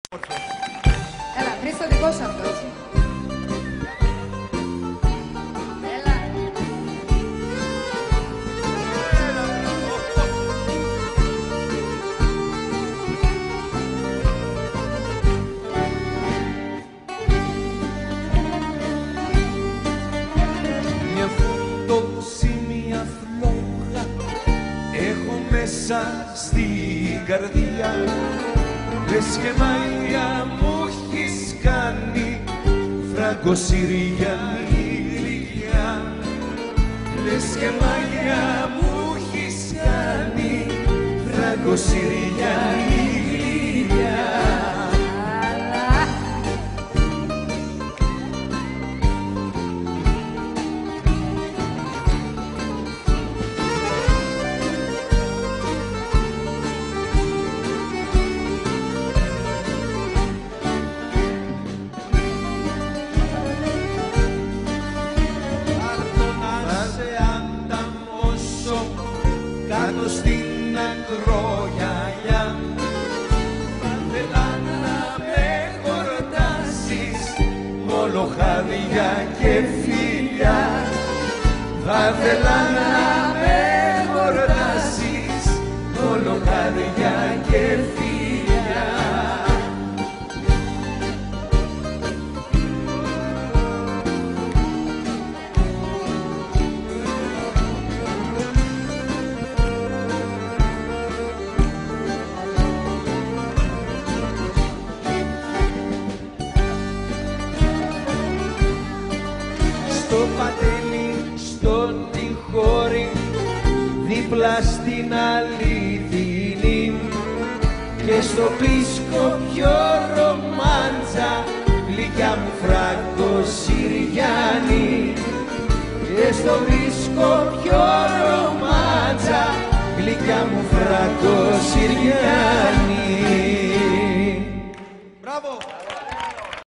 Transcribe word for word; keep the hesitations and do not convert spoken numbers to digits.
Έλα, Χρήστο, δικό σου αυτό, έτσι. Έλα. Μια φωτόξη, μια φλόγα έχω μέσα στην καρδιά. Λες και μαλλιά μου έχεις κάνει φραγκοσυριανή γλυκιά. Λες και μαλλιά μου έχεις κάνει φραγκοσυριανή γλυκιά. Κάτω στην ακρογιαλιά θα θέλα να με χορτάσεις όλο χάδια και φιλιά. Θα θέλα να με χορτάσεις όλο χάδια και φιλιά. Στο πατέλι, στον τυχόρι, δίπλα στην αληθινή, και στο πίσκο πιο ρομάντζα, γλυκιά μου φραγκοσυριανή. Και στο πίσκο πιο ρομάντζα, γλυκιά μου φραγκοσυριανή.